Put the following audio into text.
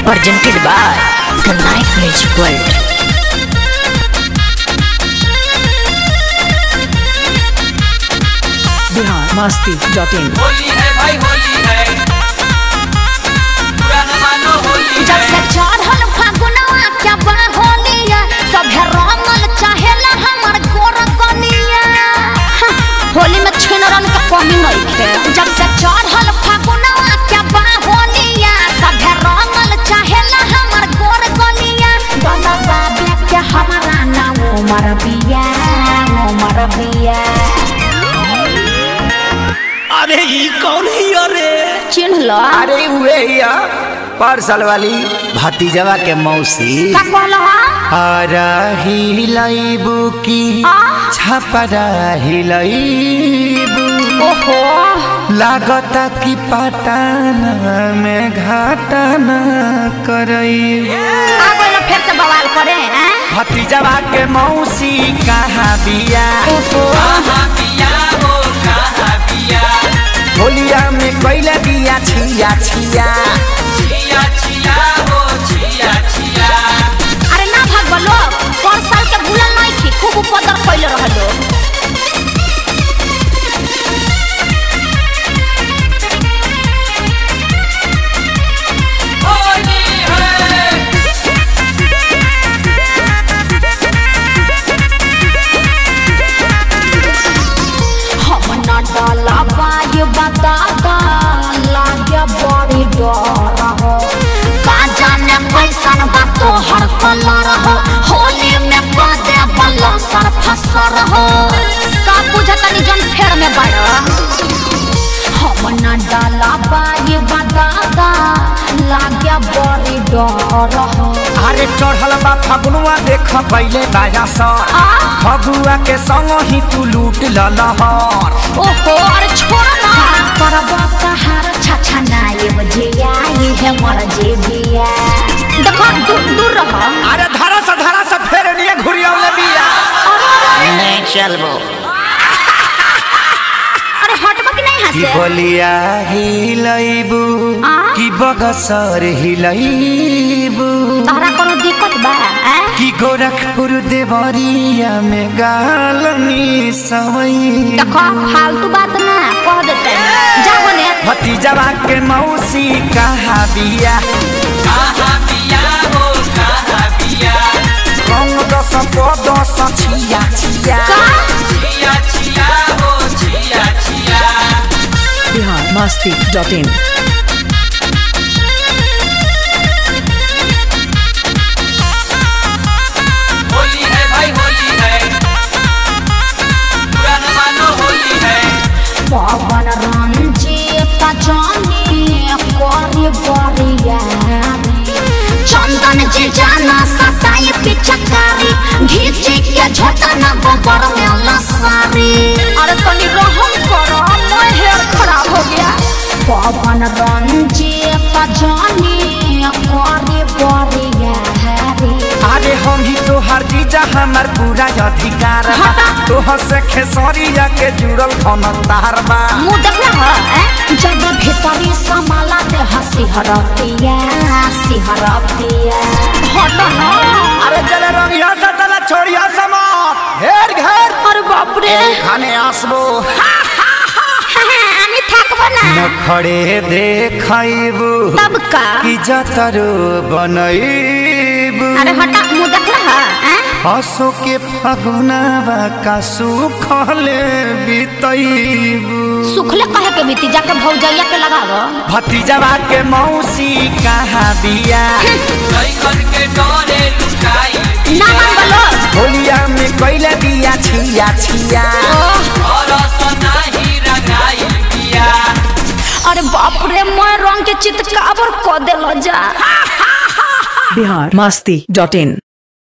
presented by the Night Music World. biharmasti.in Holi है भाई होली है पुराना मानो होली जब से है चढ़ल फागुनवा क्या बा होलिया सभे रंगल चाहेला हमर गोर कनिया होली में छीन रंग के कमी नहीं है। जब से चढ़ल फागुनवा क्या बा होलिया सभे रंगल चाहेला हमर गोर कनिया गला बाबे के हमारा नाम उमर बिया अरे ये कौन है अरे? चिन्ह लो अरे हुए या पार्सल वाली भतीजवा के मौसी का कहलो आरा हिलाइबू की छपरा हिलाइबू ओहो लागता की पटाना में घाटाना करई आ गइल फिर से बवाल करे हैं भतीजवा के मौसी कहाँ बिया कहाँ पिया हो कहाँ पिया होलिया में कैला बिया छिया छिया छिया छिया हो छिया छिया अरे ना भाग लोग पर साल के भूलल नहीं थी खूब उपद्रव कैले रहलो होली है हम ना डाला बाय बताता लागे बड़ी डर हो का जाने कैसन बा तोहर कलर हो होली में कदे बल्ला सर फसर हो सब बुझतनी जन फेर में बड़ा हम ना डाला बाय बताता लागे बड़ी डर हो अरे चढ़ल बा फगुआ देख पहले बाजा सा फगुआ के संग ही तू लूट ललहर ओहो अरे छोड़ ना करबा कहार छछा नाये बजिया ये है मर जेबिया देखो दूर रह अरे धरा से फेर लिए घुरियावले बिया नहीं चलबो अरे हटबा कि नहीं की हंसे बोलिया हिलाइबू की बगसर हिलाइबू तहरा कोनो दिक्कत बा की गोरखपुर देवरिया में गालनी सवई देखो फालतू बात ना कह देते जाओ ने भतीजवा के मौसी कहाँ बिया कहाँ पिया हो कहाँ पिया रंग दस दस छिया छिया छिया छिया हो छिया छिया biharmasti.in होली है भाई होली है पुराना मानो होली है पवन रंजीत जानी कोरी बोरिया चंदन जे जाना सताई पिचकारी घीचे के झटना गोबर में लसारी अरे तनी रहम करो मैं हेयर खराब हो गया पवन रंजीत जानी कोरी बोरिया अरे हम ही तो हर जीजा हमार पूरा अधिकार बा तोहर से खेसरिया के जुड़ल धन तार बा मुंह देखना है जब भीतरी समाला दे हंसी हरतिया हट ना अरे चले रंगिया से चला छोड़िया समात घेर घेर अरे बाप रे खाने आसबो আমি থাকবো না नखड़े देखैबू तब का की जतरो बनैबू अरे हटा मुंह देखना है हसो के फगुनावा का सुखले बितैबू सुखले कहे के बीती जाके भौजैया के लगावो भतीजवा के मौसी कहाँ बिया लइकन के डरे लुकाई ना मान बोलो होलिया में कैला बिया छिया छिया और सनाही रंगाई पिया अरे बाप रे मैं रंग के चितकाबर क देलो जा biharmasti.in